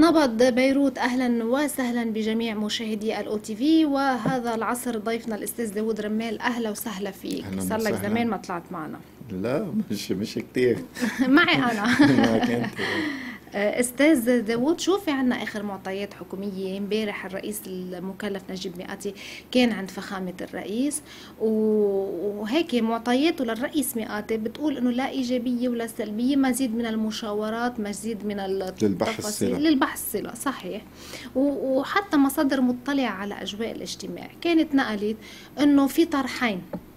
نبض بيروت، أهلا وسهلا بجميع مشاهدي الأو تي في. وهذا العصر ضيفنا الأستاذ داوود رمال، أهلا وسهلا فيك. اهلا صار لك وسهلا. زمان ما طلعت معنا. لا مش كتير. معي أنا. معك انت. أستاذ داوود، شو في عنا آخر معطيات حكومية؟ امبارح الرئيس المكلف نجيب مئاتي كان عند فخامة الرئيس، وهيك معطياته للرئيس مئاتي بتقول إنه لا إيجابية ولا سلبية، مزيد من المشاورات، مزيد من للبحث التفاصيل السلع. للبحث الصلة. صحيح. وحتى مصادر مطلعة على أجواء الاجتماع كانت نقلت إنه في طرحين،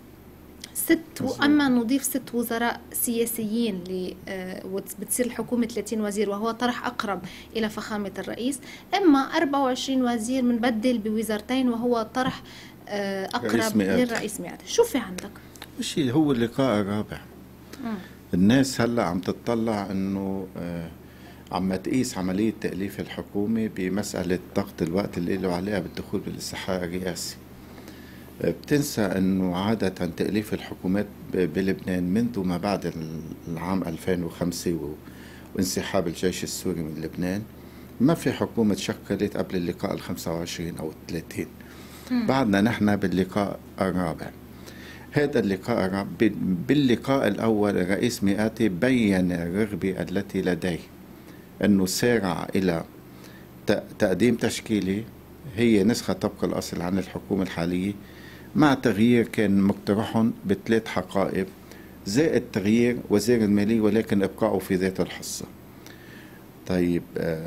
أما نضيف 6 وزراء سياسيين وبتصير الحكومة 30 وزير، وهو طرح أقرب إلى فخامة الرئيس. أما 24 وزير منبدل بوزارتين، وهو طرح أقرب للرئيس مئات. شو في عندك؟ مش هو اللقاء الرابع. الناس هلا عم تطلع انه عم تقيس عملية تأليف الحكومة بمسألة ضغط الوقت اللي له عليها بالدخول بالاستحقاق الرئاسي. بتنسى انه عادة تأليف الحكومات بلبنان منذ ما بعد العام 2005 وانسحاب الجيش السوري من لبنان ما في حكومة تشكلت قبل اللقاء ال25 أو ال30. بعدنا نحن باللقاء الرابع. هذا اللقاء الرابع. باللقاء الأول الرئيس مئاتي بيّن الرغبة التي لديه أنه سارع إلى تقديم تشكيلة هي نسخة طبق الأصل عن الحكومة الحالية، مع تغيير كان مقترح ب3 حقائب، زائد تغيير وزير المالية ولكن إبقاؤه في ذات الحصة. طيب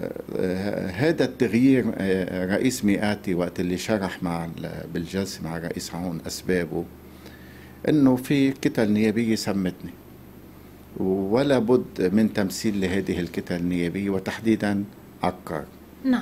هذا التغيير رئيس مئاتي وقت اللي شرح بالجلسة مع رئيس عون أسبابه أنه في كتل نيابية سمتني ولا بد من تمثيل لهذه الكتل النيابية وتحديدا عكار. نعم.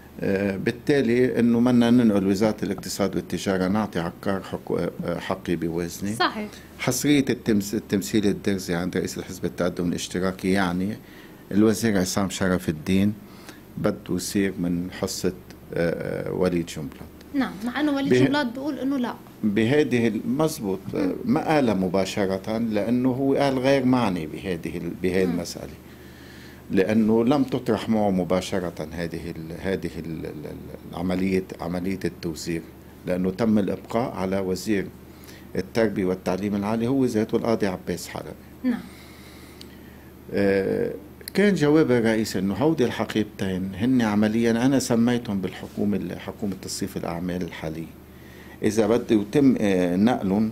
بالتالي انه بدنا ننقل وزارة الاقتصاد والتجارة نعطي عكار حقي بوزني. صحيح. حصرية التمثيل الدرزي عند رئيس الحزب التقدم الاشتراكي، يعني الوزير عصام شرف الدين بده يصير من حصة وليد جنبلاط. نعم، مع انه وليد جنبلاط بيقول انه لا. بهذه مزبوط، ما قال مباشرة لانه هو قال غير معني بهذه المسألة، لأنه لم تطرح معه مباشرة هذه عملية التوزيع، لأنه تم الإبقاء على وزير التربية والتعليم العالي هو ذاته القاضي عباس حلبي. نعم. كان جواب الرئيس أنه هودي الحقيبتين هن عمليا أنا سميتهم حكومة تصريف الأعمال الحالية، إذا بده يتم نقلهم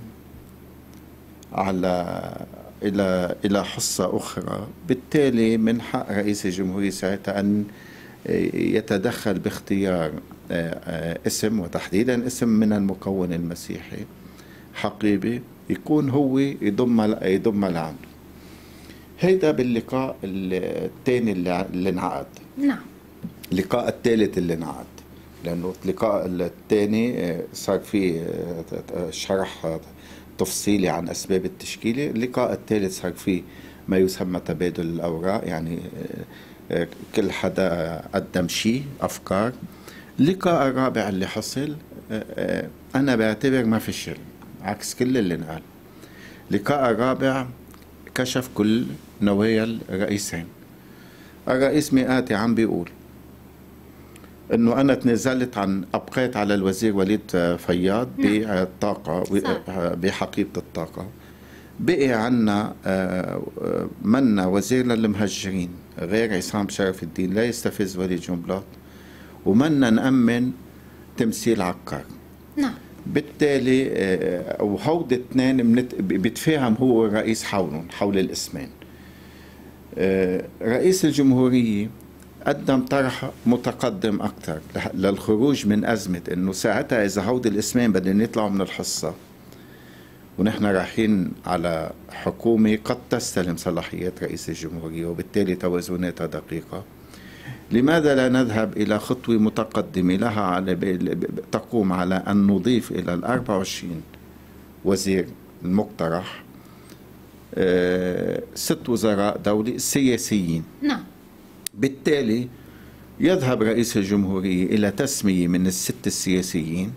إلى حصة أخرى، بالتالي من حق رئيس الجمهورية ساعتها أن يتدخل باختيار اسم، وتحديدا اسم من المكون المسيحي حقيبي يكون هو يضم لعنده. هيدا باللقاء الثاني اللي انعقد. نعم. اللقاء الثالث اللي انعقد، لأنه اللقاء الثاني صار فيه شرح تفصيلي عن أسباب التشكيلة. اللقاء الثالث صار فيه ما يسمى تبادل الأوراق، يعني كل حدا قدم شيء أفكار. اللقاء الرابع اللي حصل أنا بعتبر ما في شيء عكس كل اللي انقال. اللقاء الرابع كشف كل نوايا الرئيسين. الرئيس مئاتي عم بيقول انه انا تنازلت ابقيت على الوزير وليد فياض بالطاقه بحقيبه الطاقه، بقي عنا منا وزير للمهجرين غير عصام شرف الدين لا يستفز وليد جنبلاط، ومنا نأمن تمثيل عكار. نعم. بالتالي وهود اثنين بيتفاهم هو والرئيس حول الاسمين. رئيس الجمهورية قدم طرح متقدم أكثر للخروج من أزمة إنه ساعتها إذا هودي الاسمين بدهم يطلعوا من الحصة ونحن رايحين على حكومة قد تستلم صلاحيات رئيس الجمهورية وبالتالي توازناتها دقيقة، لماذا لا نذهب إلى خطوة متقدمة لها تقوم على أن نضيف إلى 24 وزير المقترح 6 وزراء دولة سياسيين. نعم. بالتالي يذهب رئيس الجمهورية إلى تسمية من ال6 السياسيين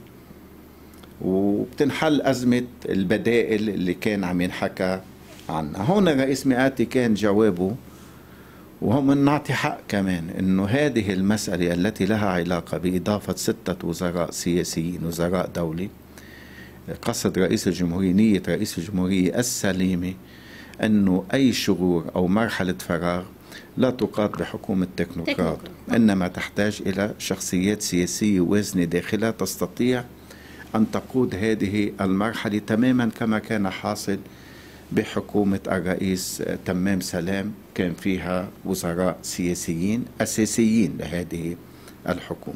وبتنحل أزمة البدائل اللي كان عم ينحكى عنها. هون الرئيس مئاتي كان جوابه وهم نعطي حق كمان أنه هذه المسألة التي لها علاقة بإضافة 6 وزراء سياسيين وزراء دولي، قصد رئيس الجمهورية، نية رئيس الجمهورية السليمة أنه أي شغور أو مرحلة فراغ لا تقاد بحكومة تكنوقراط، إنما تحتاج إلى شخصيات سياسية وازنة داخلها تستطيع أن تقود هذه المرحلة تماما كما كان حاصل بحكومة الرئيس تمام سلام، كان فيها وزراء سياسيين أساسيين لهذه الحكومة.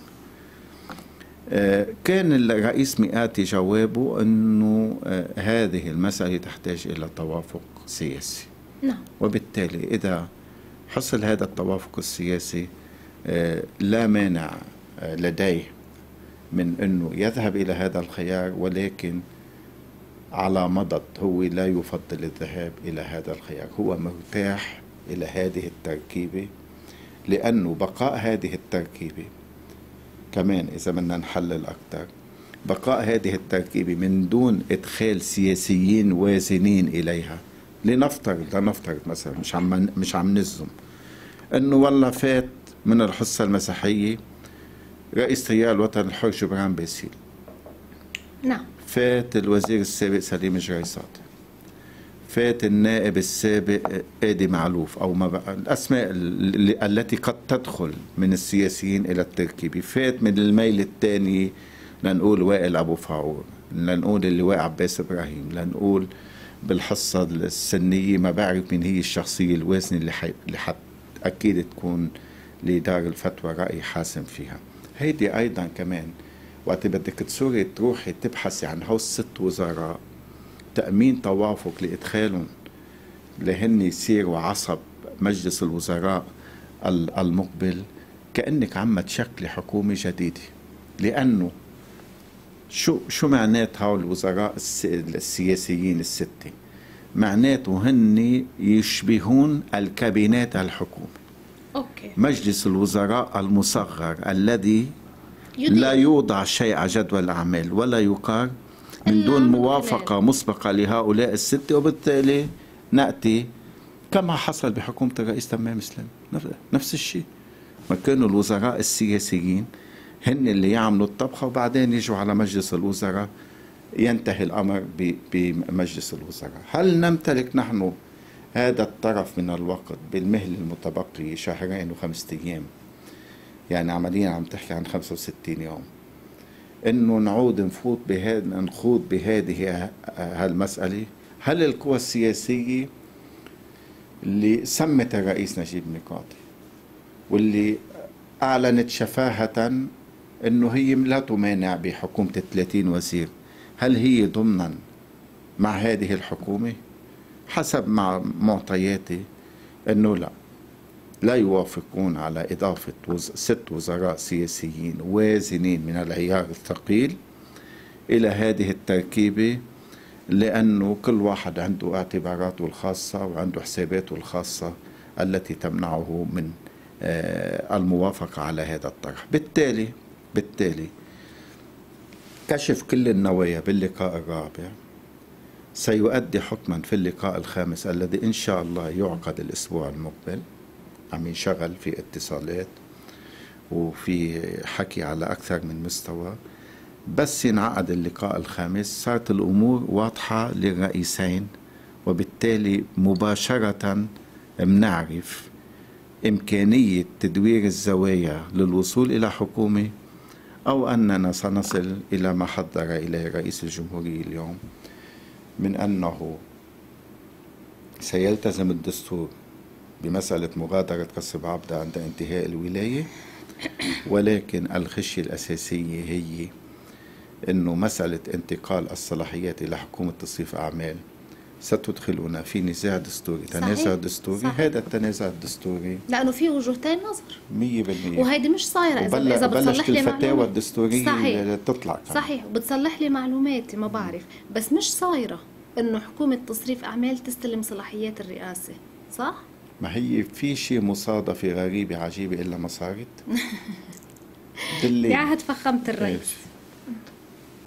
كان الرئيس مئاتي جوابه أنه هذه المسألة تحتاج إلى توافق سياسي. نعم. وبالتالي إذا حصل هذا التوافق السياسي لا مانع لديه من أنه يذهب إلى هذا الخيار، ولكن على مضض هو لا يفضل الذهاب إلى هذا الخيار، هو مرتاح إلى هذه التركيبة، لأنه بقاء هذه التركيبة كمان إذا بدنا نحلل أكثر، بقاء هذه التركيبة من دون إدخال سياسيين وازنين إليها. لنفترض مثلا، مش عم نزم إنه والله فات من الحصة المسيحية رئيس تيار الوطن الحر جبران باسيل، نعم، فات الوزير السابق سليم جريصات، فات النائب السابق آدي معلوف، أو ما بقى الأسماء التي قد تدخل من السياسيين إلى التركيبة، فات من الميل الثاني لنقول وائل أبو فاور، لنقول اللواء عباس إبراهيم، لنقول بالحصة السنية ما بعرف من هي الشخصية الوازنة اللي أكيد تكون لدار الفتوى رأي حاسم فيها. هيدي أيضا كمان وقت بدك تسوري تروحي تبحثي عن هول 6 وزراء، تأمين توافق لإدخالهم لهن يصيروا عصب مجلس الوزراء المقبل، كأنك عم تشكلي حكومة جديدة. لأنه شو معنات هول الوزراء السياسيين ال6؟ معناته هن يشبهون الكابينات الحكومي. أوكي. مجلس الوزراء المصغر الذي لا يوضع شيء على جدول الأعمال ولا يقار من دون موافقة مسبقة لهؤلاء ال6، وبالتالي نأتي كما حصل بحكومة الرئيس تمام سلام، نفس الشيء. ما كانوا الوزراء السياسيين هن اللي يعملوا الطبخة، وبعدين يجوا على مجلس الوزراء ينتهي الأمر بمجلس الوزراء. هل نمتلك نحن هذا الطرف من الوقت بالمهل المتبقي 2 و5 أيام، يعني عمليا عم تحكي عن 65 يوم، انه نعود نخوض بهذه هالمسألة؟ هل القوى السياسية اللي سمت الرئيس نجيب ميقاتي واللي اعلنت شفاهة انه هي لا تمانع بحكومة 30 وزير، هل هي ضمنا مع هذه الحكومة؟ حسب مع معطياتي انه لا يوافقون على إضافة 6 وزراء سياسيين وازنين من العيار الثقيل إلى هذه التركيبة، لأنه كل واحد عنده اعتباراته الخاصة وعنده حساباته الخاصة التي تمنعه من الموافقة على هذا الطرح. بالتالي كشف كل النوايا باللقاء الرابع سيؤدي حتما في اللقاء الخامس الذي إن شاء الله يعقد الأسبوع المقبل. عم ينشغل في اتصالات وفي حكي على أكثر من مستوى، بس ينعقد اللقاء الخامس صارت الأمور واضحة للرئيسين، وبالتالي مباشرة منعرف إمكانية تدوير الزوايا للوصول إلى حكومة، أو أننا سنصل إلى ما حضر إليه رئيس الجمهورية اليوم من أنه سيلتزم الدستور بمسألة مغادرة قصب عبدة عند انتهاء الولاية، ولكن الخشية الأساسية هي أنه مسألة انتقال الصلاحيات إلى حكومة تصريف أعمال ستدخلنا في نزاع دستوري. تنازع دستوري. صحيح. هذا التنازع الدستوري لأنه في وجهتين نظر 100%، وهيدي مش صايرة. إذا بتصلح لي الفتاوى الدستورية صحيح. تطلع كمان. صحيح، وبتصلح لي معلوماتي ما بعرف، بس مش صايرة إنه حكومة تصريف أعمال تستلم صلاحيات الرئاسة، صح؟ ما هي في شيء مصادفة غريبة عجيبة إلا ما صارت بعهد فخامة الرئيس،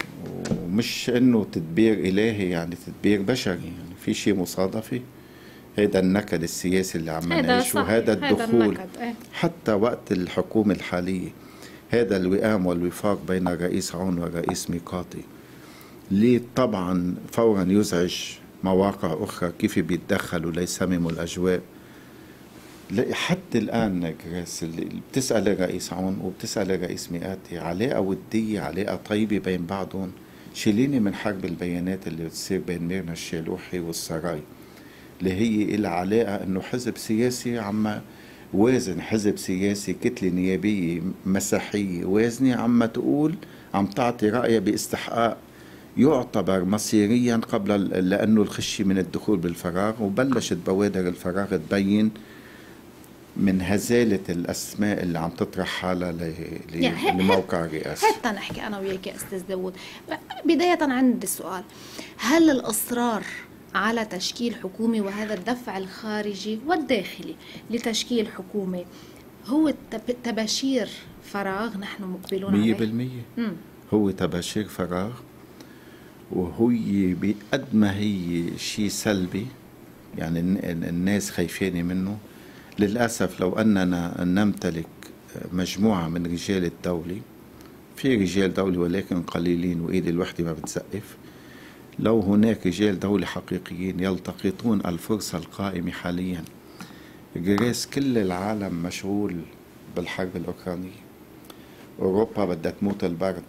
ومش إنه تدبير إلهي، يعني تدبير بشري، يعني في شيء مصادفة هذا النكد السياسي اللي عم هذا نعيشه، صحيح، هذا هذا الدخول النكد. حتى وقت الحكومة الحالية، هذا الوئام والوفاق بين الرئيس عون والرئيس ميقاتي اللي طبعا فورا يزعج مواقع أخرى كيف بيتدخلوا ليسمموا الأجواء. حتى الآن جريس اللي بتسأل الرئيس عون وبتسأل الرئيس ميقاتي علاقة ودية، علاقة طيبة بين بعضهم. شيليني من حرب البيانات اللي بتصير بين ميرنا الشيلوحي والسراي، اللي هي إلها علاقة إنه حزب سياسي عم وازن، حزب سياسي كتلة نيابية مسيحية وازنة عم تقول، عم تعطي رأيها باستحقاق يعتبر مصيريا قبل لأنه الخشي من الدخول بالفراغ. وبلشت بوادر الفراغ تبين من هزالة الأسماء اللي عم تطرح حالها لموقع الرئاسة. حتى نحكي أنا وياك يا أستاذ داوود، بداية عندي السؤال: هل الإصرار على تشكيل حكومة وهذا الدفع الخارجي والداخلي لتشكيل حكومة هو تباشير فراغ نحن مقبلون عليه؟ 100% هو تباشير فراغ، وهي بقد ما هي شيء سلبي يعني الناس خايفين منه. للأسف لو أننا نمتلك مجموعة من رجال الدولة، في رجال دولة ولكن قليلين وإيد الوحدة ما بتزقف، لو هناك رجال دولة حقيقيين يلتقطون الفرصة القائمة حاليا. جريس كل العالم مشغول بالحرب الأوكرانية، أوروبا بدها تموت البرد،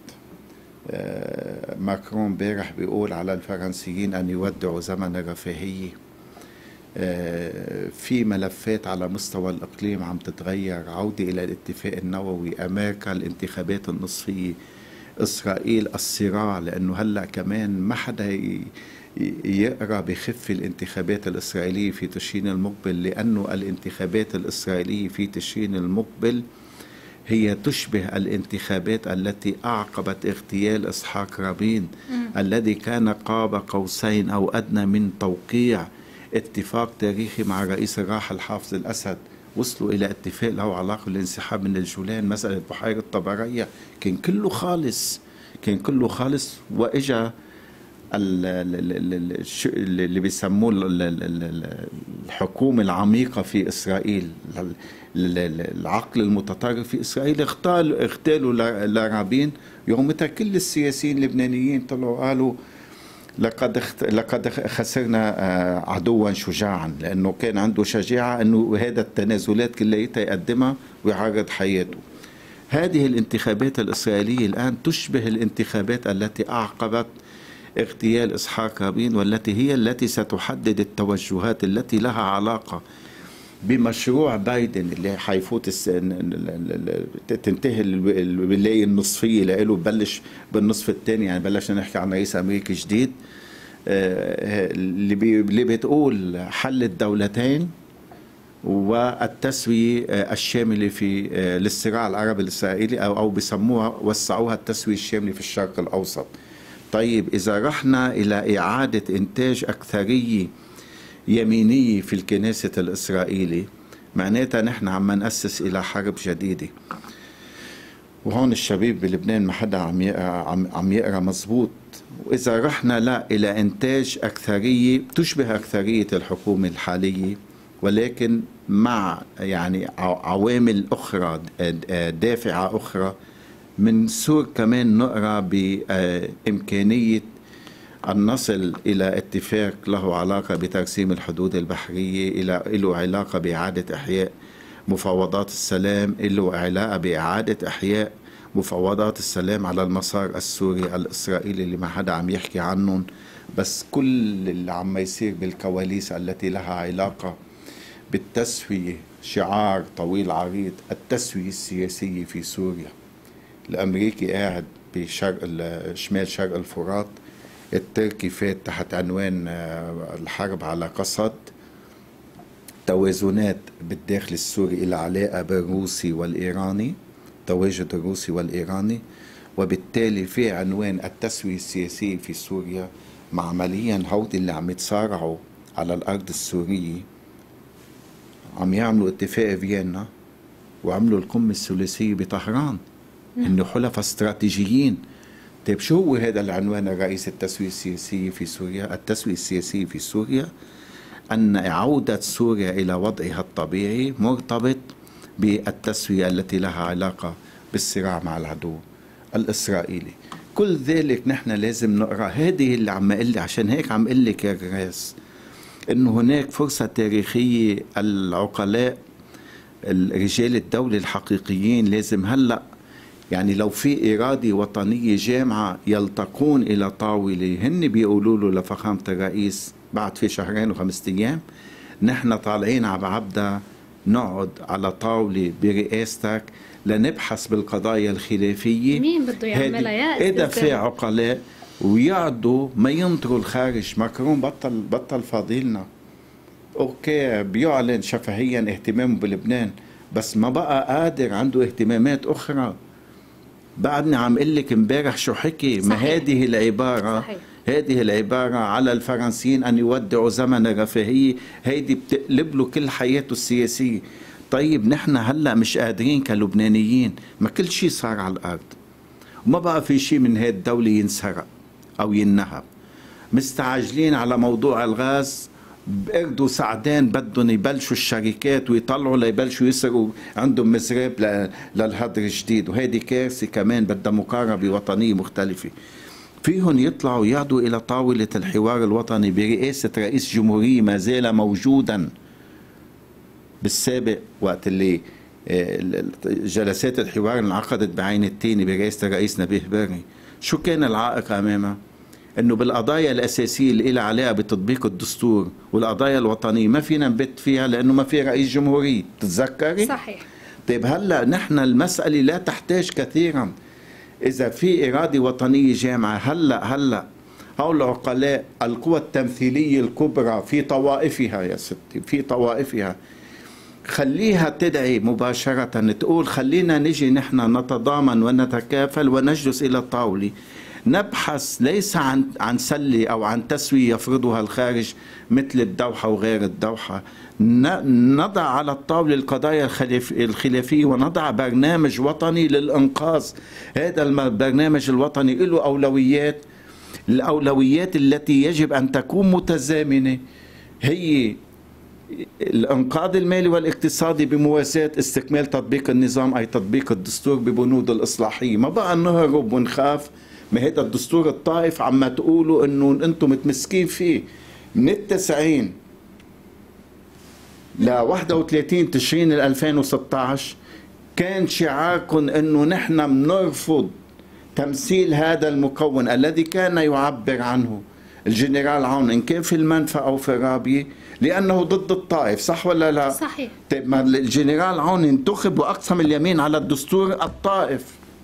ماكرون بارح بيقول على الفرنسيين أن يودعوا زمن الرفاهية، في ملفات على مستوى الإقليم عم تتغير، عودة إلى الاتفاق النووي، أمريكا، الانتخابات النصفية، إسرائيل، الصراع، لأنه هلأ كمان ما حدا يقرأ بخف الانتخابات الإسرائيلية في تشرين المقبل، لأنه الانتخابات الإسرائيلية في تشرين المقبل هي تشبه الانتخابات التي أعقبت اغتيال إسحاق رابين الذي كان قاب قوسين أو أدنى من توقيع اتفاق تاريخي مع الرئيس الراحل حافظ الأسد. وصلوا إلى اتفاق له علاقة بالانسحاب من الجولان، مسألة بحيرة طبرية، كان كله خالص، كان كله خالص. وإجا اللي بيسموه الحكومة العميقة في إسرائيل، العقل المتطرف في إسرائيل، اغتالوا لرابين. يومتها كل السياسيين اللبنانيين طلعوا قالوا لقد خسرنا عدوا شجاعا، لأنه كان عنده شجاعة أنه هذا التنازلات كلها يقدمها ويعرض حياته. هذه الانتخابات الإسرائيلية الآن تشبه الانتخابات التي أعقبت اغتيال إسحاق رابين، والتي هي التي ستحدد التوجهات التي لها علاقة بمشروع بايدن اللي حيفوت تنتهي الولاية النصفية له، بلش بالنصف الثاني، يعني بلشنا نحكي عن رئيس أمريكي جديد اللي بتقول حل الدولتين والتسوية الشاملة في للصراع العربي الإسرائيلي، أو بسموها وسعوها التسوية الشاملة في الشرق الأوسط. طيب إذا رحنا إلى إعادة إنتاج أكثرية يمينية في الكنيسة الإسرائيلي، معناتها نحن عم نأسس إلى حرب جديدة. وهون الشباب بلبنان ما حدا عم يقرأ مزبوط. وإذا رحنا لا إلى إنتاج أكثرية تشبه أكثرية الحكومة الحالية، ولكن مع يعني عوامل أخرى دافعة أخرى، من سور كمان نقرأ بإمكانية أن نصل إلى اتفاق له علاقة بترسيم الحدود البحرية، له علاقة بإعادة إحياء مفاوضات السلام، له علاقة بإعادة إحياء مفاوضات السلام على المسار السوري الإسرائيلي اللي ما حدا عم يحكي عنهم، بس كل اللي عم يصير بالكواليس التي لها علاقة بالتسوية. شعار طويل عريض: التسوية السياسية في سوريا. الأمريكي قاعد بشرق شمال شرق الفرات، التركي فات تحت عنوان الحرب على قسد، توازنات بالداخل السوري إلى علاقة بالروسي والإيراني، تواجد الروسي والإيراني، وبالتالي في عنوان التسوية السياسية في سوريا. مع عمليا هودي اللي عم يتصارعوا على الأرض السورية عم يعملوا اتفاق فيينا وعملوا القمة الثلاثية بطهران، إنه حلفاء استراتيجيين. طيب شو هو هذا العنوان الرئيسي التسوية السياسية في سوريا؟ التسوية السياسية في سوريا أن عودة سوريا إلى وضعها الطبيعي مرتبط بالتسوية التي لها علاقة بالصراع مع العدو الإسرائيلي. كل ذلك نحن لازم نقرأ. هذه اللي عم أقول لي، عشان هيك عم أقول لك يا جراس إنه هناك فرصة تاريخية. العقلاء رجال الدولة الحقيقيين لازم هلأ، يعني لو في إرادة وطنية جامعة يلتقون إلى طاولة، هن بيقولوا له لفخامة الرئيس بعد في 2 و5 أيام نحن طالعين عبدا نقعد على طاولة برئاستك لنبحث بالقضايا الخلافية. مين بده يعملها يا إذا في عقلاء ويقعدوا ما ينطروا الخارج. ماكرون بطل فاضيلنا. أوكي بيعلن شفهيا اهتمامه بلبنان، بس ما بقى قادر، عنده اهتمامات أخرى. بعدني عم قل لك امبارح شو حكي. ما هذه العبارة صحيح. هذه العبارة على الفرنسيين أن يودعوا زمن الرفاهية، هيدي بتقلب له كل حياته السياسية. طيب نحن هلأ مش قادرين كلبنانيين، ما كل شيء صار على الأرض وما بقى في شيء من هذه الدولة ينسرق أو ينهب. مستعجلين على موضوع الغاز، بقردوا سعدان بدهم يبلشوا الشركات ويطلعوا ليبلشوا يسرقوا عندهم مزراب للهدر الجديد، وهذه كارثة كمان بدها مقاربة وطنية مختلفة. فيهم يطلعوا يقعدوا إلى طاولة الحوار الوطني برئاسة رئيس جمهورية ما زال موجودا. بالسابق وقت اللي جلسات الحوار انعقدت بعين التاني برئاسة الرئيس نبيه بري، شو كان العائق أمامها؟ انه بالقضايا الاساسيه اللي لها علاقه بتطبيق الدستور والقضايا الوطنيه ما فينا نبت فيها لانه ما في رئيس جمهوريه. تتذكري؟ صحيح. طيب هلا نحن المساله لا تحتاج كثيرا اذا في اراده وطنيه جامعه. هلا هؤلاء العقلاء القوى التمثيليه الكبرى في طوائفها يا ستي، في طوائفها، خليها تدعي مباشره تقول خلينا نجي نحن نتضامن ونتكافل ونجلس الى الطاوله، نبحث ليس عن سلة أو عن تسوية يفرضها الخارج مثل الدوحة وغير الدوحة. نضع على الطاولة القضايا الخلافية ونضع برنامج وطني للإنقاذ. هذا البرنامج الوطني له أولويات. الأولويات التي يجب أن تكون متزامنة هي الإنقاذ المالي والاقتصادي بمواساة استكمال تطبيق النظام، أي تطبيق الدستور ببنود الإصلاحية. ما بقى نهرب ونخاف ما هذا الدستور الطائف عم تقولوا انه انتم متمسكين فيه. من 90 ل 31 تشرين 2016 كان شعاركم انه نحن بنرفض تمثيل هذا المكون الذي كان يعبر عنه الجنرال عون ان كان في المنفى او في الرابيه لانه ضد الطائف. صح ولا لا؟ صحيح. طيب ما الجنرال عون انتخب واقسم اليمين على الدستور الطائف.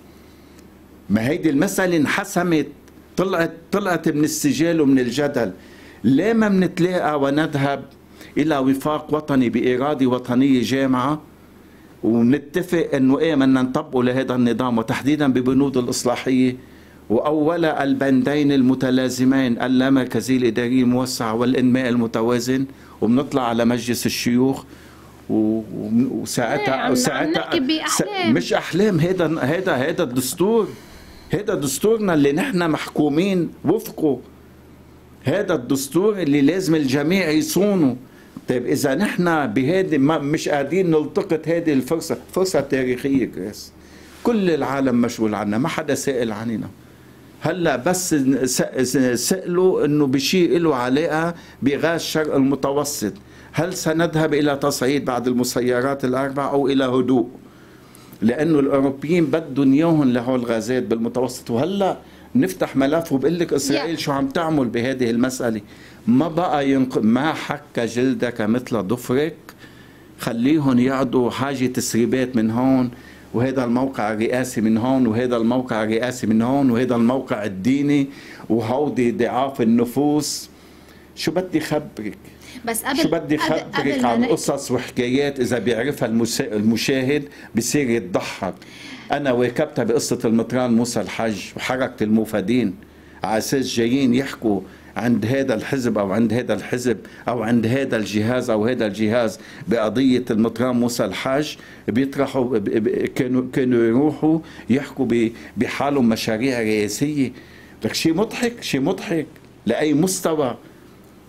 ما هيدي المسألة انحسمت، طلعت من السجال ومن الجدل. ليه ما منتلاقى ونذهب إلى وفاق وطني بإرادة وطنية جامعة ونتفق أنه إيه بدنا نطبقه لهذا النظام وتحديدا ببنود الإصلاحية، وأولا البندين المتلازمين اللامركزية الإدارية الموسعة والإنماء المتوازن، وبنطلع على مجلس الشيوخ وساعتها مش أحلام. هذا الدستور، هذا دستورنا اللي نحن محكومين وفقه، هذا الدستور اللي لازم الجميع يصونه. طيب إذا نحن بهذه مش قادرين نلتقط هذه الفرصة، فرصة تاريخية كريس، كل العالم مشغول عنها، ما حدا سائل عننا. هلا بس سألوا انه بشيء له علاقة بغاز الشرق المتوسط، هل سنذهب الى تصعيد بعد المسيرات الاربع او الى هدوء؟ لانه الاوروبيين بدهم اياهم لهول الغازات بالمتوسط. وهلا نفتح ملف وبقول لك اسرائيل شو عم تعمل بهذه المساله. ما بقى ما حك جلدك مثل ضفرك، خليهم يعطوا حاجه تسريبات من هون، وهذا الموقع الرئاسي من هون، وهذا الموقع الرئاسي من هون، وهذا الموقع الديني، وهودي ضعاف النفوس. شو بدي خبرك؟ بس شو بدي خبرك عن قصص وحكايات اذا بيعرفها المشاهد بصير يتضحك. انا واكبتها بقصه المطران موسى الحج وحركه الموفدين على اساس جايين يحكوا عند هذا الحزب او عند هذا الحزب او عند هذا الجهاز او هذا الجهاز بقضيه المطران موسى الحج، بيطرحوا كانوا يروحوا يحكوا بحالهم مشاريع رئاسيه. لك شيء مضحك، شيء مضحك. لاي مستوى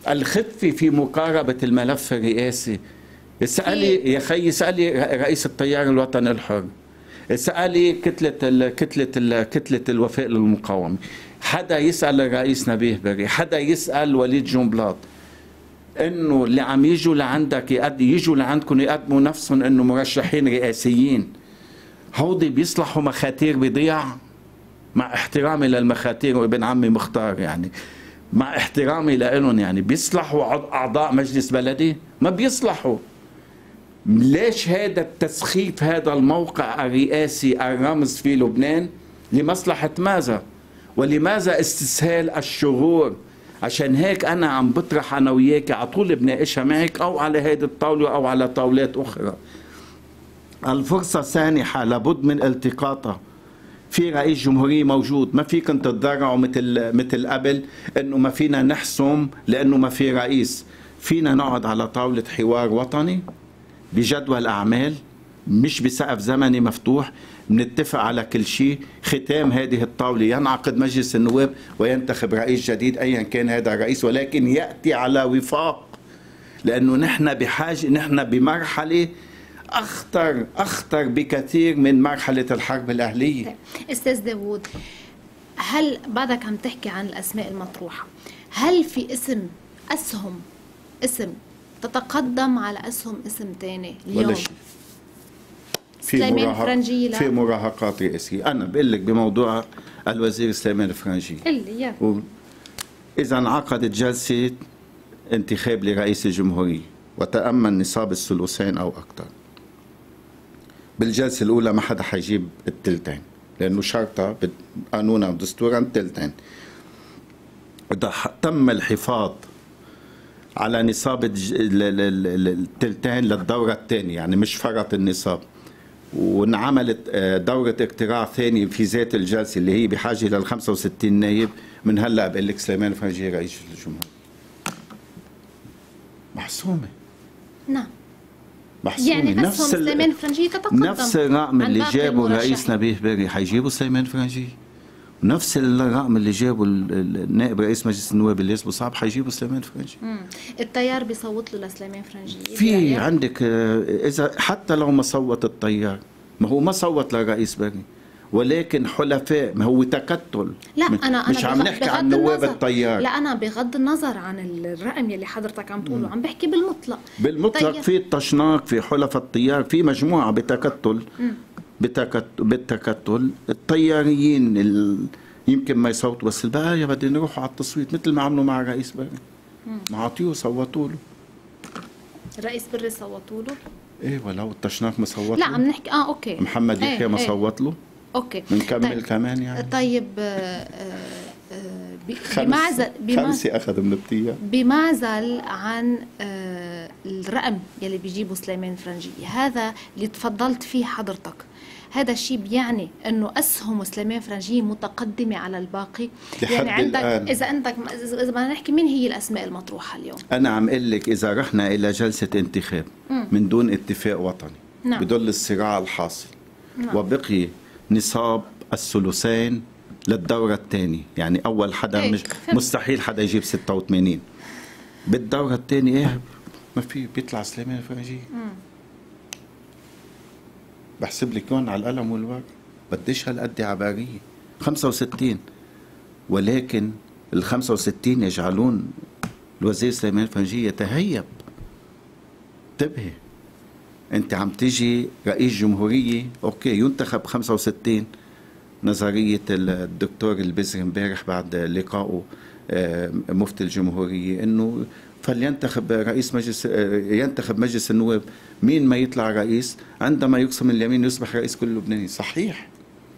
الخفة في مقاربة الملف الرئاسي. اسألي يا خي، اسألي رئيس التيار الوطني الحر، اسألي كتلة الوفاء للمقاومة، حدا يسأل الرئيس نبيه بري، حدا يسأل وليد جنبلاط، انه اللي عم يجوا لعندك يجوا لعندكم يقدموا نفسهم انه مرشحين رئاسيين، هودي بيصلحوا مخاتير بضيع؟ مع احترامي للمخاتير وابن عمي مختار، يعني مع احترامي لهم، يعني بيصلحوا اعضاء مجلس بلدي؟ ما بيصلحوا. ليش هذا التسخيف، هذا الموقع الرئاسي الرمز في لبنان؟ لمصلحة ماذا؟ ولماذا استسهال الشرور؟ عشان هيك أنا عم بطرح أنا وياك على طول بناقشها معك، أو على هيدي الطاولة أو على طاولات أخرى. الفرصة سانحة، لابد من التقاطها. في رئيس جمهورية موجود، ما فيكم تتذرعوا مثل قبل انه ما فينا نحسم لانه ما في رئيس. فينا نقعد على طاولة حوار وطني بجدول اعمال، مش بسقف زمني مفتوح، بنتفق على كل شيء. ختام هذه الطاولة ينعقد مجلس النواب وينتخب رئيس جديد ايا كان هذا الرئيس، ولكن يأتي على وفاق، لانه نحن بحاجة، نحن بمرحلة أخطر بكثير من مرحلة الحرب الأهلية. أستاذ داوود، هل بعدك عم تحكي عن الأسماء المطروحة، هل في اسم تتقدم على اسم تاني اليوم؟ ولا شيء. في مراهقات رئيسية. أنا بقول لك بموضوع الوزير سليمان الفرنجي، إذا انعقدت جلسة انتخاب لرئيس الجمهورية وتأمن نصاب الثلثين أو أكثر، بالجلسة الأولى ما حدا حيجيب التلتين، لأنه شرطة قانونا ودستورا التلتين. إذا تم الحفاظ على نصاب التلتين للدورة الثانية، يعني مش فرط النصاب، وانعملت دورة اقتراع ثانية في ذات الجلسة اللي هي بحاجة لل 65 نايب، من هلا بقول لك سليمان الفرنجي رئيس الجمهورية. محسومة. نعم. يعني نفس سليمان الفرنجي تتقدم، نفس الرقم اللي جابه الرئيس نبيه بري حيجيبوا سليمان الفرنجي، ونفس الرقم اللي جابه النائب رئيس مجلس النواب اللي اسمه صعب حيجيبوا سليمان الفرنجي. التيار بيصوت له لسليمان الفرنجي؟ في عندك اذا حتى لو ما صوت التيار، ما هو ما صوت للرئيس بري، ولكن حلفاء، ما هو تكتل. لا أنا مش عم نحكي عن نواب التيار، لا أنا بغض النظر عن الرقم يلي حضرتك عم تقوله، عم بحكي بالمطلق. في التشناق، في حلفاء التيار، في مجموعة بتكتل بالتكتل. الطياريين يمكن ما يصوتوا، بس البقايا بدهم يروحوا على التصويت مثل ما عملوا مع الرئيس بري، ما عطيوه صوتوا له. الرئيس بري صوتوا له؟ ايه، ولو التشناق ما صوت لا له. عم نحكي اوكي، محمد يحيى ما صوت له. اوكي بنكمل طيب. كمان يعني طيب خمسة أخذ من التيار. بمعزل عن الرقم يلي بيجيبه سليمان الفرنجي، هذا اللي تفضلت فيه حضرتك، هذا الشيء بيعني انه اسهم سليمان الفرنجي متقدمه على الباقي؟ يعني عندك الآن. اذا بدنا نحكي مين هي الاسماء المطروحه اليوم؟ انا عم اقول لك اذا رحنا الى جلسه انتخاب من دون اتفاق وطني، نعم. بدل الصراع الحاصل، نعم. وبقي نصاب الثلثين للدورة الثانية، يعني أول حدا مش مستحيل حدا يجيب 86، بالدورة الثانية إيه ما في بيطلع سليمان الفرنجي. بحسب لك هون على القلم والورق، بديش هالقد عبارية 65، ولكن ال 65 يجعلون الوزير سليمان الفرنجي يتهيب. انتبهي، أنت عم تيجي رئيس جمهورية أوكي ينتخب 65. نظرية الدكتور البزر امبارح بعد لقائه مفتي الجمهورية انه فلينتخب رئيس مجلس، ينتخب مجلس النواب مين ما يطلع رئيس، عندما يقسم اليمين يصبح رئيس كل لبناني. صحيح،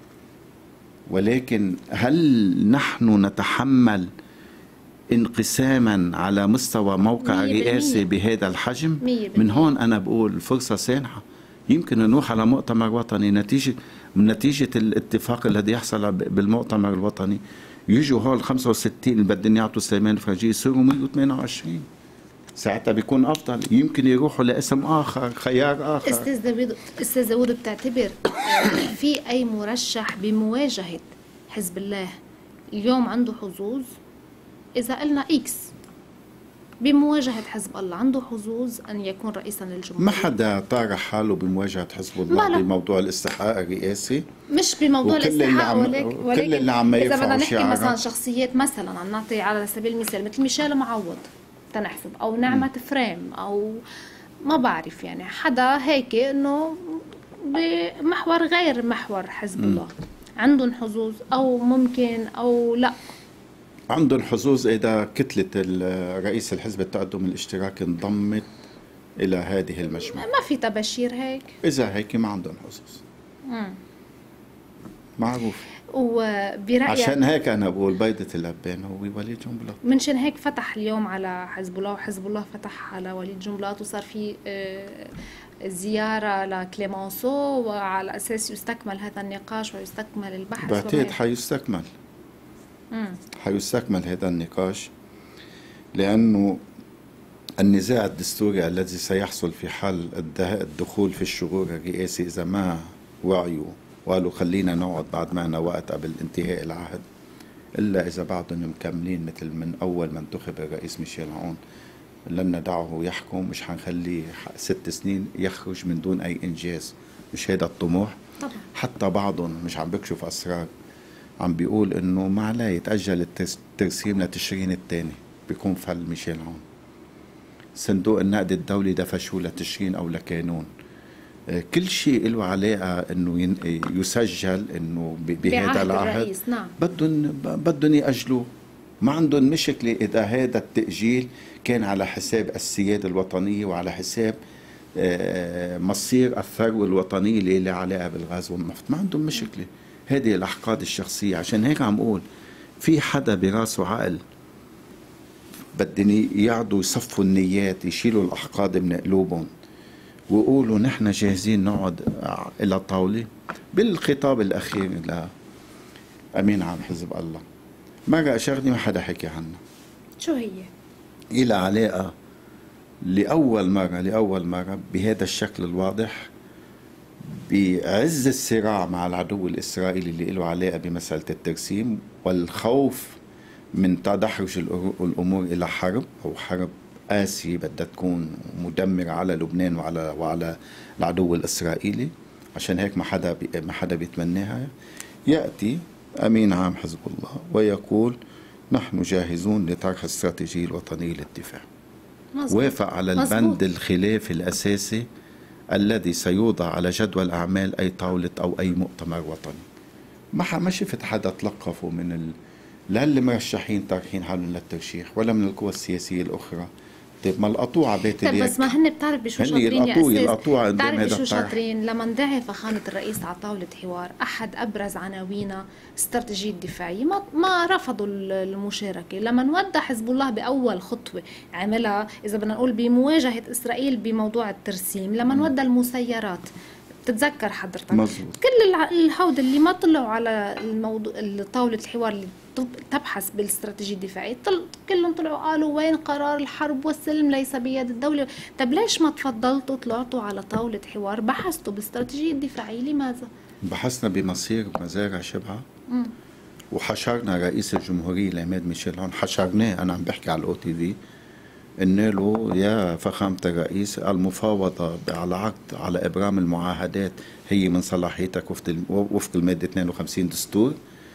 ولكن هل نحن نتحمل انقساما على مستوى موقع رئاسي بهذا الحجم؟ من هون أنا بقول الفرصة سانحة. يمكن نروح على مؤتمر وطني نتيجة الاتفاق الذي يحصل بالمؤتمر الوطني، يجوا هول 65 اللي بدهم يعطوا سليمان الفرنجي يصيروا 128. ساعتها بيكون أفضل، يمكن يروحوا لاسم آخر، خيار آخر. أستاذ داوود، بتعتبر في أي مرشح بمواجهة حزب الله اليوم عنده حظوظ؟ إذا قلنا إكس بمواجهة حزب الله عنده حظوظ أن يكون رئيسا للجمهورية؟ ما حدا طارح حاله بمواجهة حزب الله بموضوع الاستحقاق الرئاسي، مش بموضوع الاستحقاق، ولكن كل اللي عم إذا بدنا يرفعوا نحكي شعارات مثلا شخصيات، مثلا عم نعطي على سبيل المثال مثل ميشيل معوض تنحسب، أو نعمة فريم، أو ما بعرف يعني حدا هيك إنه بمحور غير محور حزب الله، عندهم حظوظ أو ممكن أو لا؟ عندهم حظوظ إذا كتلة رئيس الحزب التقدم الاشتراكي انضمت إلى هذه المجموعة. ما في تبشير هيك؟ إذا هيك ما عندهم حظوظ. معروف. وبرأيك عشان هيك أنا بقول بيضة اللبان هو وليد جنبلاط. منشان هيك فتح اليوم على حزب الله، وحزب الله فتح على وليد جنبلاط، وصار في زيارة لكليمونسو، وعلى أساس يستكمل هذا النقاش ويستكمل البحث. بعتقد حيستكمل هذا النقاش، لأنه النزاع الدستوري الذي سيحصل في حال الدخول في الشغور الرئاسي إذا ما وعيوا وقالوا خلينا نقعد بعد معنا وقت قبل انتهاء العهد، إلا إذا بعضهم مكملين مثل من أول ما انتخب الرئيس ميشيل عون لن ندعه يحكم، مش حنخليه 6 سنين يخرج من دون أي إنجاز. مش هذا الطموح طبعا. حتى بعضهم مش عم بكشف أسرار، عم بيقول إنه ما عليه يتأجل الترسيم لتشرين الثاني، بيكون فل ميشيل عون. صندوق النقد الدولي دفشوه لتشرين أو لقانون. كل شيء له علاقة إنه يسجل إنه بهذا العهد. نعم. بدهم يأجلوه، ما عندهم مشكلة إذا هذا التأجيل كان على حساب السيادة الوطنية وعلى حساب مصير الثروة الوطنية اللي علاقة بالغاز والنفط، ما عندهم مشكلة. هذه الأحقاد الشخصية. عشان هيك عم أقول في حدا براسه عقل بدهم يقعدوا يصفوا النيات، يشيلوا الأحقاد من قلوبهم ويقولوا نحن جاهزين نقعد إلى طاولة. بالخطاب الأخير لأمين عام حزب الله مرة شغلة ما حدا حكي عنها. شو هي؟ إلى علاقة لأول مرة بهذا الشكل الواضح بعز الصراع مع العدو الإسرائيلي اللي له علاقة بمسألة الترسيم والخوف من تدحرج الأمور إلى حرب أو حرب قاسية بدها تكون مدمرة على لبنان وعلى العدو الإسرائيلي. عشان هيك ما حدا بيتمناها. يأتي أمين عام حزب الله ويقول نحن جاهزون لطرح استراتيجية الوطنية للدفاع. وافق على البند الخلاف الأساسي الذي سيوضع على جدول أعمال أي طاولة أو أي مؤتمر وطني. ما شفت حدا تلقفوا من لا اللي مرشحين طارحين حالهم للترشيح ولا من القوى السياسية الأخرى. طيب ما القطوعة بيت طيب بس ما هن بتعرف بشو شاطرين يا أساس؟ بتعرف بشو شاطرين؟ لما ندعي فخامة الرئيس على طاولة حوار، أحد أبرز عناوينها استراتيجية دفاعية، ما رفضوا المشاركة. لما نودع حزب الله بأول خطوة عملها، إذا بدنا نقول بمواجهة إسرائيل بموضوع الترسيم، لما نودع المسيرات، بتتذكر حضرتك مزبوط. كل الهود اللي ما طلعوا على الموضوع طاولة الحوار اللي تبحث بالاستراتيجية الدفاعية، كلهم طلعوا قالوا وين قرار الحرب والسلم ليس بيد الدولة. طب ليش ما تفضلتوا طلعتوا على طاولة حوار بحثتوا بالاستراتيجية الدفاعية؟ لماذا؟ بحثنا بمصير مزارع شبعة وحشرنا رئيس الجمهورية العماد ميشيل عون، حشرناه. أنا عم بحكي على الOTV، قلنا له يا فخامة الرئيس المفاوضة على عقد على إبرام المعاهدات هي من صلاحيتك وفق المادة 52 دستور.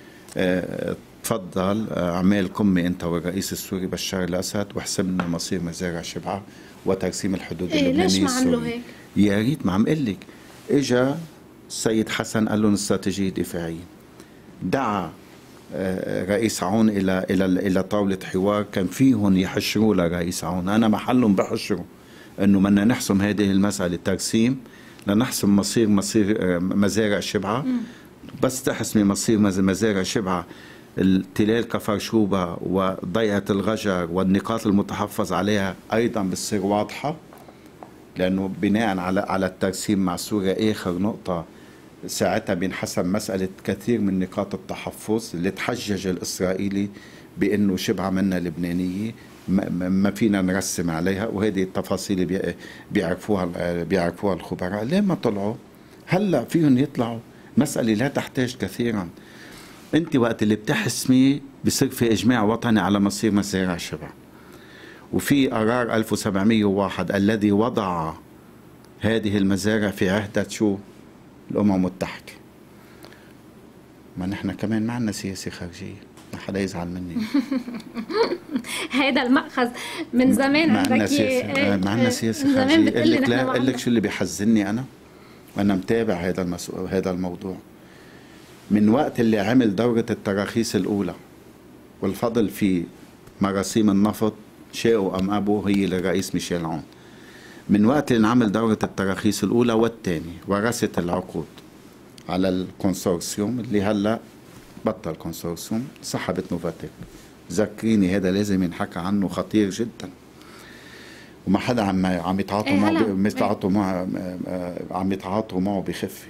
تفضل اعمال قمة انت والرئيس السوري بشار الاسد وحسمنا مصير مزارع شبعة وترسيم الحدود اللبنانية ليش ما عملوا هيك؟ يا ريت، ما عم قل لك. اجا السيد حسن قال لهم استراتيجية دفاعية، دعا رئيس عون الى طاولة حوار كان فيهم يحشروا لرئيس عون. انا محلهم بحشروا انه بدنا نحسم هذه المسألة ترسيم لنحسم مصير مزارع شبعة. بس تحسمي مصير مزارع شبعة، التلال كفر شوبة وضيعة الغجر والنقاط المتحفظ عليها أيضا بتصير واضحة، لأنه بناء على الترسيم مع سوريا آخر نقطة ساعتها بينحسب مسألة كثير من نقاط التحفظ اللي تحجج الإسرائيلي بأنه شبعة منا لبنانية ما فينا نرسم عليها. وهذه التفاصيل بيعرفوها الخبراء. ليه ما طلعوا؟ هلأ فيهم يطلعوا. مسألة لا تحتاج كثيرا. انت وقت اللي بتحسمي بصير في اجماع وطني على مصير مزارع شبع، وفي قرار 1701 الذي وضع هذه المزارع في عهدة شو؟ الأمم المتحدة. ما نحن كمان ما عندنا سياسة خارجية، ما حدا يزعل مني. هيدا المأخذ من زمان عندك ما عندنا سياسة خارجية. قل لك شو اللي بيحزنني أنا متابع هذا الموضوع من وقت اللي عمل دورة التراخيص الأولى، والفضل في مراسيم النفط شاءوا أم أبوا هي للرئيس ميشيل عون. من وقت اللي انعمل دورة التراخيص الأولى والثاني ورثت العقود على الكونسورسيوم اللي هلا بطل كونسورسيوم، سحبت نوفاتيك. ذكريني هذا لازم ينحكى عنه، خطير جدا، وما حدا عم يتعاطوا معه عم يتعاطوا معه بخفه.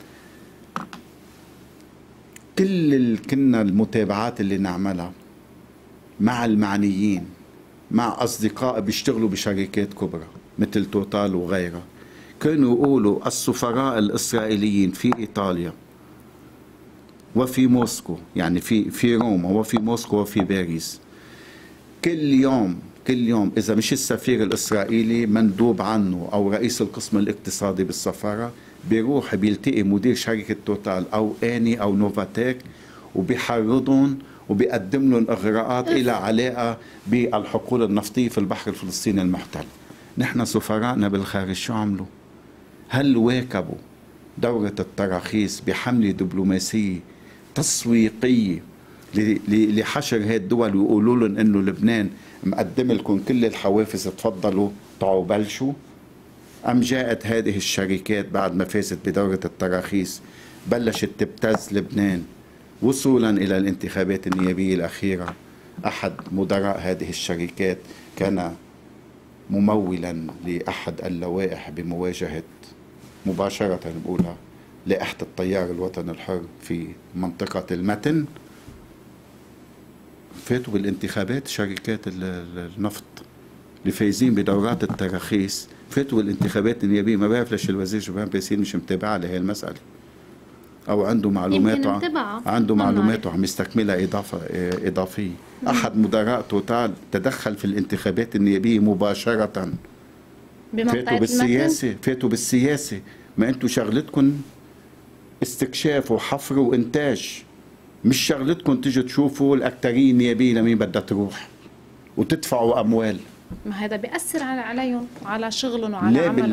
كنا المتابعات اللي نعملها مع المعنيين، مع أصدقاء بيشتغلوا بشركات كبرى مثل توتال وغيرها، كانوا يقولوا السفراء الإسرائيليين في إيطاليا وفي موسكو، يعني في روما وفي موسكو وفي باريس، كل يوم إذا مش السفير الإسرائيلي مندوب عنه أو رئيس القسم الاقتصادي بالسفارة بيروح بيلتقي مدير شركة توتال أو آني أو نوفاتيك وبيحرضهم وبيقدم لهم إغراءات إلى علاقة بالحقول النفطية في البحر الفلسطيني المحتل. نحن سفراءنا بالخارج شو عملوا؟ هل واكبوا دورة التراخيص بحملة دبلوماسية تسويقية لحشر هاي الدول ويقولوا لهم إنه لبنان مقدم لكم كل الحوافز، تفضلوا تعوا بلشوا؟ أم جاءت هذه الشركات بعد ما فازت بدورة التراخيص بلشت تبتز لبنان وصولا إلى الانتخابات النيابية الأخيرة؟ أحد مدراء هذه الشركات كان ممولا لأحد اللوائح بمواجهة مباشرة بقولها لائحة التيار الوطني الحر في منطقة المتن. فاتوا بالانتخابات شركات النفط اللي فايزين بدورات التراخيص، فاتوا بالانتخابات النيابية. ما بعرف ليش الوزير جبران باسيل مش متابع لهي المسألة، أو عنده معلوماته عم يستكملها إضافية. أحد مدراء توتال تدخل في الانتخابات النيابية مباشرة. فاتوا بالسياسة. ما أنتوا شغلتكم استكشاف وحفر وإنتاج، مش شغلتكم تيجوا تشوفوا الأكترية النيابية لمين بدها تروح وتدفعوا أموال. ما هذا بيأثر عليهم وعلى شغلهم وعلى عملهم.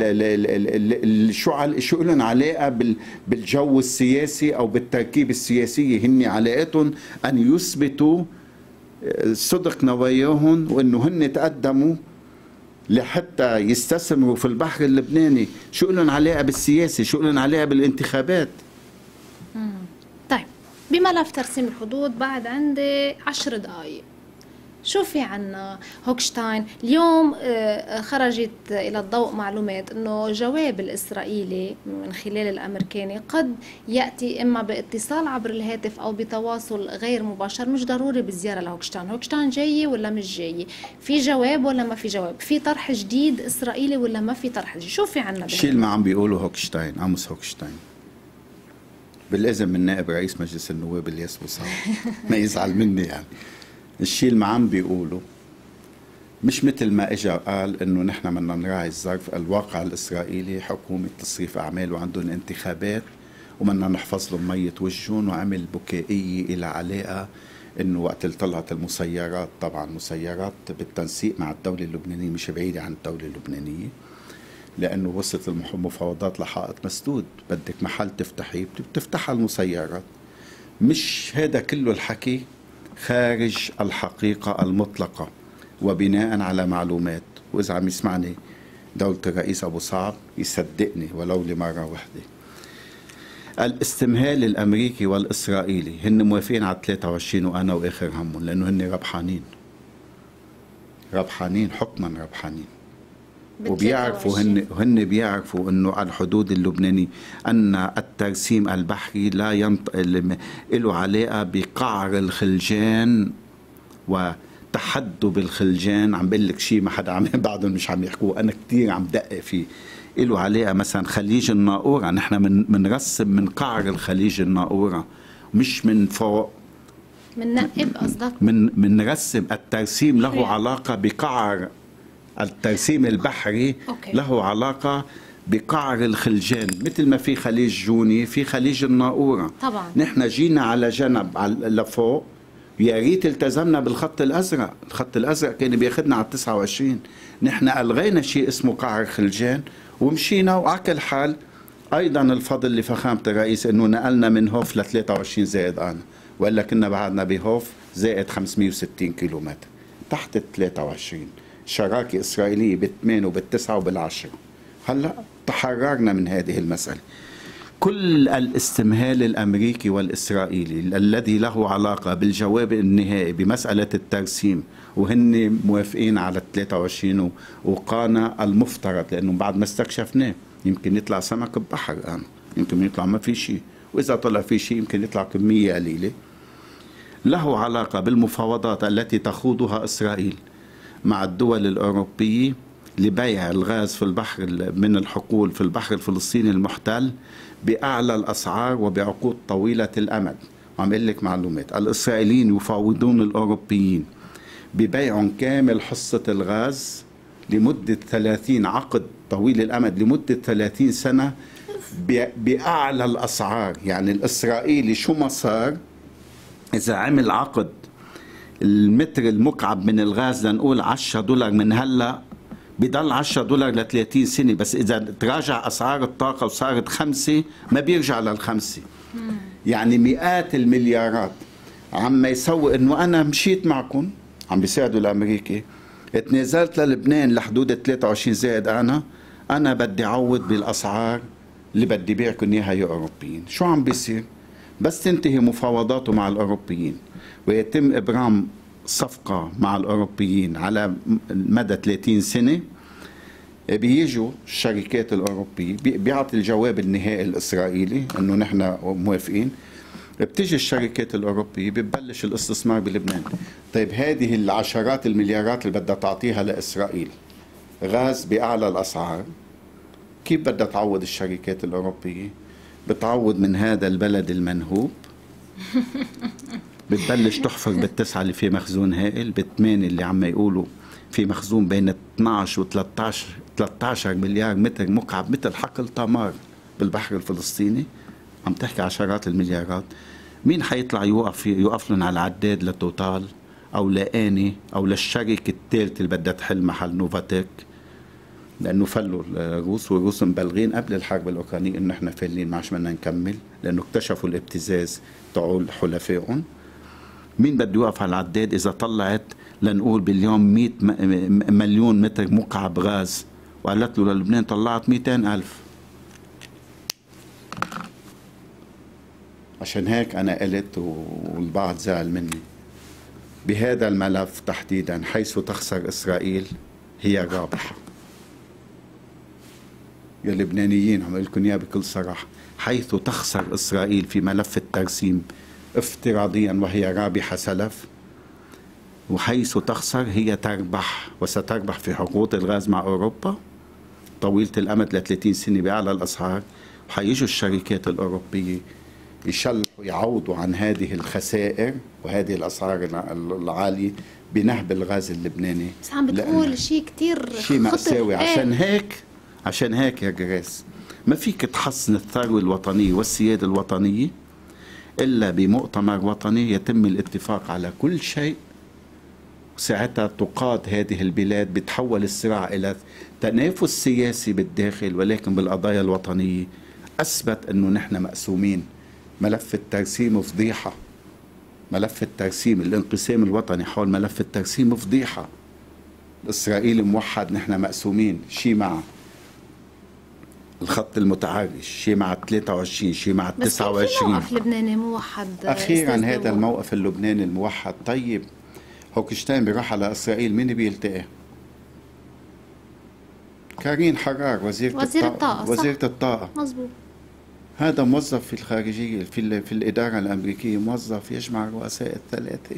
شو لهم علاقة بالجو السياسي أو بالتركيب السياسي؟ هن علاقتهم أن يثبتوا صدق نواياهم وأنه هن تقدموا لحتى يستثمروا في البحر اللبناني. شو لهم علاقة بالسياسة؟ شو لهم علاقة بالانتخابات؟ طيب، بملف ترسيم الحدود بعد عندي 10 دقائق. شو في عنا هوكشتاين اليوم؟ خرجت إلى الضوء معلومات أنه جواب الإسرائيلي من خلال الأمريكاني قد يأتي إما باتصال عبر الهاتف أو بتواصل غير مباشر، مش ضروري بالزيارة لهوكشتاين. هوكشتاين جاي ولا مش جاي؟ في جواب ولا ما في جواب؟ في طرح جديد إسرائيلي ولا ما في طرح جديد؟ شو في عنا؟ الشيء اللي ما عم بيقوله هوكشتاين، عموس هوكشتاين، بالإذن من نائب رئيس مجلس النواب الياس بوصال ما يزعل مني يعني. الشيء اللي ما عم بيقوله مش مثل ما اجى قال انه نحن بدنا نراعي الظرف. الواقع الاسرائيلي حكومه تصريف اعمال وعندهم انتخابات وبدنا نحفظ لهم ميه وجههم، وعمل بكائيه الى علاقه انه وقت اللي طلعت المسيرات، طبعا مسيرات بالتنسيق مع الدوله اللبنانيه مش بعيده عن الدوله اللبنانيه، لانه وصلت المفاوضات لحائط مسدود. بدك محل تفتحيه بتفتحها المسيرات. مش هذا كله الحكي خارج الحقيقة المطلقة وبناء على معلومات. وإذا عم يسمعني دولة الرئيس أبو صعب يصدقني ولو لمرة واحدة، الاستمهال الأمريكي والإسرائيلي هن موافقين على 23 وأنا وآخر همهم، لأنه هن ربحانين حكما ربحانين، وبيعرفوا هن بيعرفوا انه الحدود اللبنانيه ان الترسيم البحري لا له علاقه بقعر الخلجان وتحدب الخلجان. عم بقول لك شيء ما حدا عم بعدهم مش عم يحكوه، انا كثير عم دقق فيه. له علاقه مثلا خليج الناقوره، نحن بنرسم من قعر الخليج الناقوره مش من فوق مننقب قصدك؟ منرسم. الترسيم له حلو. علاقة بقعر الترسيم البحري. أوكي. له علاقة بقعر الخلجان، مثل ما في خليج جوني في خليج الناقورة. طبعا. نحن نحن جينا على جنب لفوق، يا ريت التزمنا بالخط الازرق. الخط الازرق كان بياخذنا على 29. نحن الغينا شيء اسمه قعر خلجان ومشينا، وعكل حال ايضا الفضل لفخامه الرئيس انه نقلنا من هوف ل 23 زائد انا، والا كنا بعدنا بهوف زائد 560 كيلومتر تحت ال 23. شراكه اسرائيليه ب8 وبال9 وبال10. هلا تحررنا من هذه المساله. كل الاستمهال الامريكي والاسرائيلي الذي له علاقه بالجواب النهائي بمساله الترسيم، وهن موافقين على 23 وقانا المفترض، لانه بعد ما استكشفناه يمكن يطلع سمك ببحر الان، يمكن يطلع ما في شيء، واذا طلع في شيء يمكن يطلع كميه قليله. له علاقه بالمفاوضات التي تخوضها اسرائيل مع الدول الاوروبيه لبيع الغاز في البحر من الحقول في البحر الفلسطيني المحتل بأعلى الأسعار وبعقود طويلة الأمد. عم أقول لك معلومات. الإسرائيليين يفاوضون الأوروبيين ببيع كامل حصة الغاز لمدة 30 عقد طويل الأمد لمدة 30 سنة بأعلى الأسعار. يعني الإسرائيلي شو ما صار إذا عمل عقد المتر المكعب من الغاز لنقول $10 من هلأ، بضل $10 ل 30 سنة، بس إذا تراجع أسعار الطاقة وصارت 5 ما بيرجع لل5. يعني مئات المليارات عم يسوي إنه أنا مشيت معكم، عم بيساعدوا الأمريكي، اتنازلت للبنان لحدود 23 زائد أنا بدي أعوض بالأسعار اللي بدي بيعكم إياها يا أوروبيين. شو عم بيصير؟ بس تنتهي مفاوضاته مع الأوروبيين ويتم إبرام صفقة مع الأوروبيين على مدى 30 سنة، بيجوا الشركات الأوروبية بيعطي الجواب النهائي الإسرائيلي أنه نحن موافقين، بتيجي الشركات الأوروبية ببلش الاستثمار بلبنان. طيب هذه العشرات المليارات اللي بدها تعطيها لإسرائيل غاز بأعلى الأسعار، كيف بدها تعوض الشركات الأوروبية؟ بتعوض من هذا البلد المنهوب، بتبلش تحفر بال9 اللي فيه مخزون هائل، بال8 اللي عم يقولوا في مخزون بين 12 و 13 مليار متر مكعب مثل حقل تمار بالبحر الفلسطيني. عم تحكي عشرات المليارات. مين حيطلع يوقف لهم على العداد لتوتال او لاني او للشركه الثالثه اللي بدها تحل محل نوفاتيك؟ لانه فلوا الروس، والروس مبلغين قبل الحرب الاوكرانيه انه احنا فالين ما عادش بدنا نكمل، لانه اكتشفوا الابتزاز تاعول حلفائهم. مين بده يوقف على العداد اذا طلعت لنقول باليوم 100 مليون متر مكعب غاز وقالت له للبنان طلعت 200,000؟ عشان هيك انا قلت والبعض زعل مني بهذا الملف تحديدا، حيث تخسر اسرائيل هي الرابحه. يا لبنانيين عم اقول لكم اياها بكل صراحه، حيث تخسر اسرائيل في ملف الترسيم افتراضيا وهي رابحه سلف، وحيث تخسر هي تربح، وستربح في عقود الغاز مع اوروبا طويله الامد ل 30 سنه باعلى الاسعار. وحيجوا الشركات الاوروبيه يشلحوا يعوضوا عن هذه الخسائر وهذه الاسعار العاليه بنهب الغاز اللبناني. بس عم بتقول شيء كتير شيء مأساوي. عشان هيك يا جريس ما فيك تحصن الثروة الوطنية والسيادة الوطنية إلا بمؤتمر وطني يتم الاتفاق على كل شيء، وساعتها تقاد هذه البلاد. بتحول الصراع إلى تنافس سياسي بالداخل، ولكن بالقضايا الوطنية أثبت أنه نحن مقسومين. ملف الترسيم فضيحة، ملف الترسيم الانقسام الوطني حول ملف الترسيم فضيحة. الإسرائيلي موحد، نحن مقسومين، شي مع الخط المتعرج، شي مع 23، شي مع 29. بس في موقف لبناني موحد أخيرا هذا الموقف اللبناني الموحد. طيب هوكشتاين بيروح على إسرائيل، مين بيلتقي؟ كارين حرار وزيرة الطاقة. مزبوط. هذا موظف في الخارجية في الإدارة الأمريكية، موظف يجمع الرؤساء الثلاثة.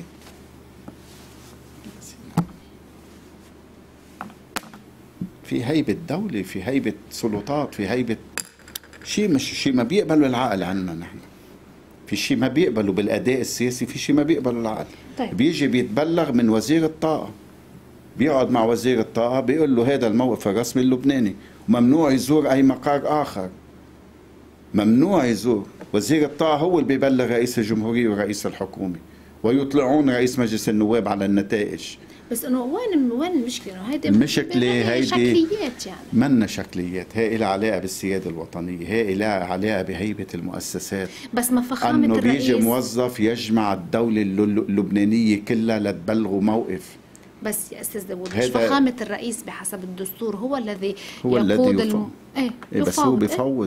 في هيبة دولة، في هيبة سلطات، في هيبة شيء، مش شيء ما بيقبلوا العقل عنا نحن. في شيء ما بيقبلوا بالاداء السياسي، في شيء ما بيقبلوا العقل. طيب. بيجي بيتبلغ من وزير الطاقه، بيقعد مع وزير الطاقه بيقول له هذا الموقف الرسمي اللبناني وممنوع يزور اي مقر اخر، ممنوع يزور. وزير الطاقه هو اللي بيبلغ رئيس الجمهوريه ورئيس الحكومه، ويطلعون رئيس مجلس النواب على النتائج. بس انه وين المشكله؟ انه هيدي المشكله هيدي شكليات، يعني منا شكليات، هي لها علاقه بالسياده الوطنيه، هي لها علاقه بهيبه المؤسسات. بس ما فخامه انه الرئيس بيجي موظف يجمع الدوله اللبنانيه كلها لتبلغوا موقف. بس يا استاذ داوود، مش فخامه الرئيس بحسب الدستور هو الذي هو يقود الذي يفاوض. بس هو بيفوض.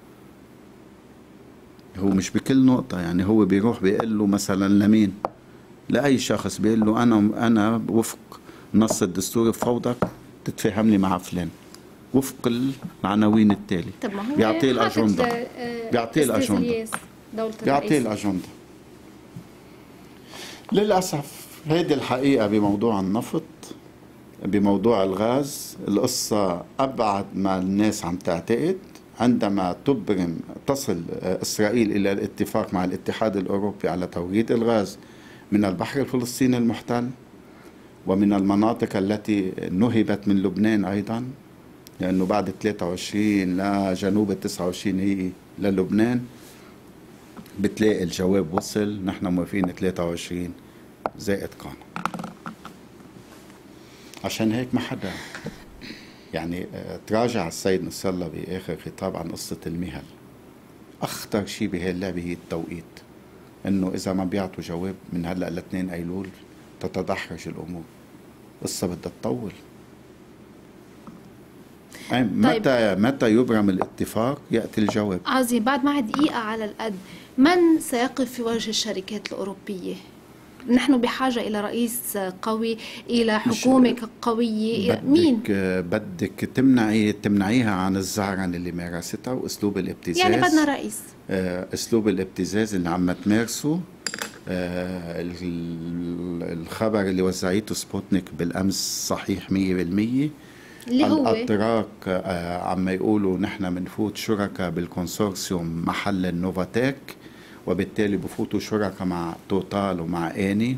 هو مش بكل نقطه، يعني هو بيروح بيقول له مثلا لمين؟ لاي شخص بيقول له انا وفق نص الدستور بفوضك تتفاهم لي مع فلان وفق العناوين التالي. طب ما هو بيعطيه الاجنده، بيعطيه الاجنده، بيعطيه الاجنده. للاسف هيدي الحقيقه بموضوع النفط، بموضوع الغاز. القصه ابعد ما الناس عم تعتقد. عندما تصل اسرائيل الى الاتفاق مع الاتحاد الاوروبي على توريد الغاز من البحر الفلسطيني المحتل ومن المناطق التي نهبت من لبنان أيضا، لأنه بعد 23 لجنوب 29 هي للبنان، بتلاقي الجواب وصل نحن موافقين 23 زائد قانون. عشان هيك ما حدا يعني تراجع السيد نصر الله بآخر خطاب عن قصة المهل. أخطر شيء بهي اللعبة هي التوقيت، انه اذا ما بيعطوا جواب من هلا ل 2 ايلول تتدحرج الامور. قصه بدها تطول. متى يبرم الاتفاق ياتي الجواب. عظيم. بعد معي دقيقه على القد، من سيقف في وجه الشركات الاوروبيه؟ نحن بحاجه الى رئيس قوي، الى حكومه قويه. مين بدك تمنعيها عن الزعرنه اللي مارستها واسلوب الابتزاز. يعني بدنا رئيس اسلوب الابتزاز اللي عم تمارسه. الخبر اللي وزعيته سبوتنيك بالامس صحيح 100%. اللي هو الاتراك عم يقولوا نحن بنفوت شركاء بالكونسورسيوم محل النوفاتيك، وبالتالي بفوتوا شركاء مع توتال ومع اني.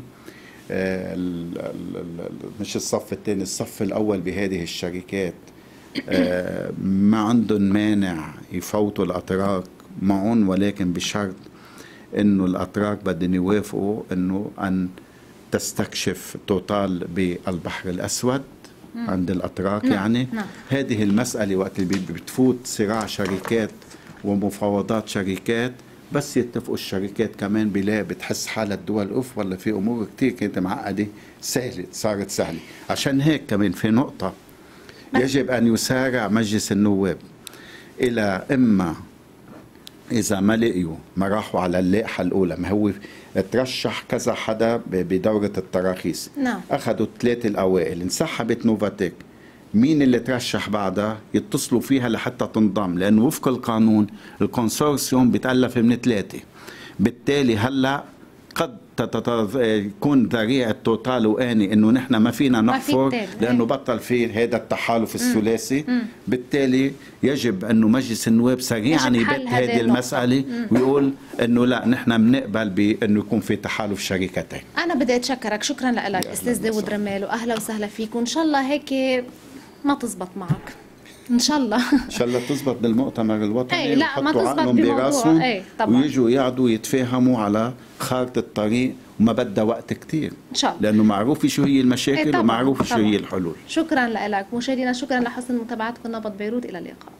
مش الصف الثاني، الصف الاول بهذه الشركات ما عندهم مانع يفوتوا الاتراك معهم، ولكن بشرط انه الاتراك بدهم يوافقوا انه ان تستكشف توتال بالبحر الاسود عند الاتراك. يعني هذه المساله وقت اللي بتفوت صراع شركات ومفاوضات شركات، بس يتفقوا الشركات كمان بلا بتحس حالة الدول اوف والله في امور كتير كانت معقده صارت سهله. عشان هيك كمان في نقطه يجب ان يسارع مجلس النواب الى اما اذا ما لقيوا ما راحوا على اللائحه الاولى، ما هو ترشح كذا حدا بدوره التراخيص. اخذوا الثلاثه الاوائل، انسحبت نوفاتيك، مين اللي ترشح بعدها يتصلوا فيها لحتى تنضم، لأنه وفق القانون الكونسورسيوم بيتألف من 3. بالتالي هلا قد يكون ذريعة توتال وآني انه نحن ما فينا نحفر لانه بطل في هذا التحالف الثلاثي. بالتالي يجب انه مجلس النواب سريعا يبت هذه المسألة ويقول انه لا نحن بنقبل بانه يكون في تحالف شركتين. انا بدي اتشكرك، شكرا لك استاذ داوود رمال، واهلا وسهلا فيك، وان شاء الله هيك ما تزبط معك ان شاء الله. ان شاء الله تزبط بالمؤتمر الوطني. لا ما تزبط براسهم ويجوا يقعدوا يتفاهموا على خارطة الطريق، وما بدها وقت كتير ان شاء الله، لانه معروف شو هي المشاكل ومعروف شو هي الحلول. شكرا لك مشاهدينا، شكرا لحسن متابعتكم. نبض بيروت، الى اللقاء.